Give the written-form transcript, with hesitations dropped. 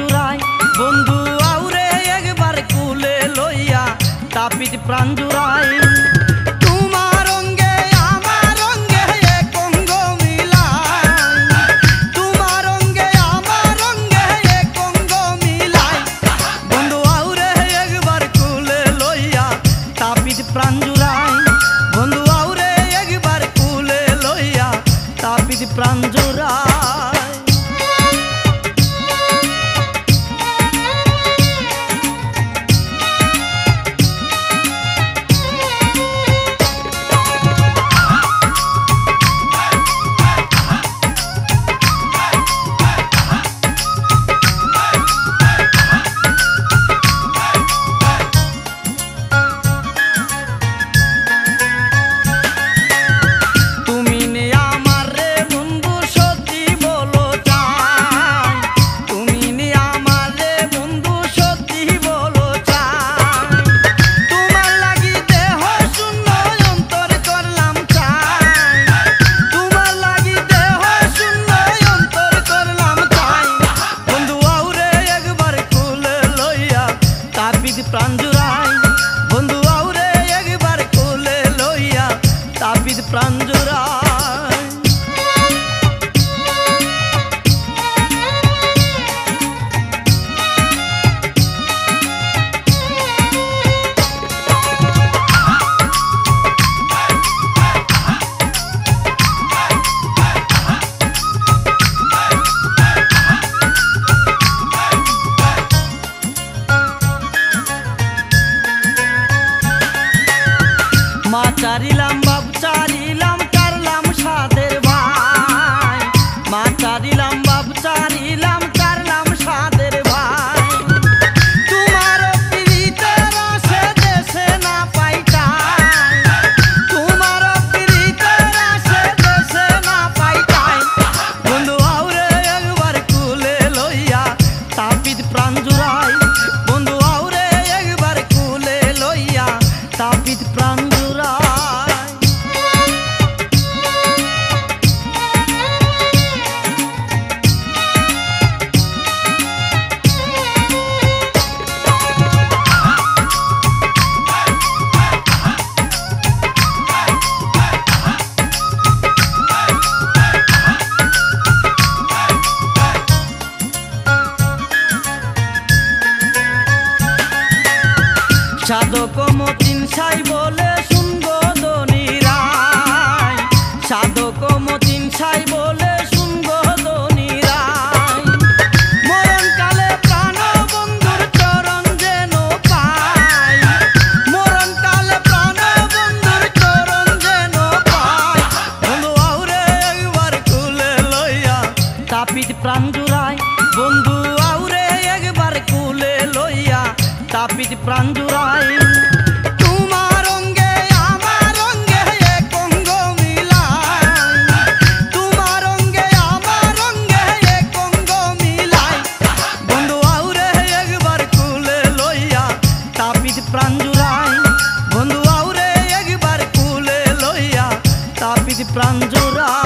জুড়াই বন্ধু আউরে একবার কুলে লইয়া তাপিত প্রাণ জুড়াই তোমার অঙ্গে আমার অঙ্গে এক অঙ্গ মিলাই তোমার অঙ্গে আমার অঙ্গে এক অঙ্গ মিলাই বন্ধু আউরে একবার কুলে লইয়া তাপিত প্রাণ জুড়াই বন্ধু আউরে একবার কুলে লইয়া তাপিত প্রাণ জুড়াই প্রাণ জুড়াই বন্ধু আউরে একবার কোলে লইয়া তাপিত প্রাণ জুড়াই মা চারিলাম বাবু চারিলাম চারলাম সাদের ভাই মা চারিলাম বাবু চারিলাম চারলাম সাদের ভাই তোমার প্রীতের আশে দেশে না পাইতাই তোমার প্রীতের আশে দেশে না পাইতাই বন্ধু আউরে একবার কুলে লইয়া তাপিত প্রাণ জুড়াই বন্ধু আউরে একবার কুলে লইয়া তাপিত প্রাণ সাধক মতিন সাই বলে শুনবো দনি রায় সাধক মতিন সাই বলে শুনবো দনি রায় মরণ কালে প্রাণ বন্ধুর চরণ যেন পাই মরণ কালে প্রাণ বন্ধুর চরণ যেন পাই বন্ধু আউরে একবার কুলে লইয়া তাপিত প্রাণ জুড়াই বন্ধু আউরে একবার কুলে লইয়া তাপিত প্রাণ জুড়াই তোমার অঙ্গে আমার অঙ্গে এক অঙ্গ মিলাই তোমার অঙ্গে আমার অঙ্গে এক অঙ্গ মিলাই বন্ধু আউরে একবার কুলে লইয়া তাপিত প্রাণ জুড়াই বন্ধু আউরে একবার কুলে লইয়া তাপিত প্রাণ জুড়াই।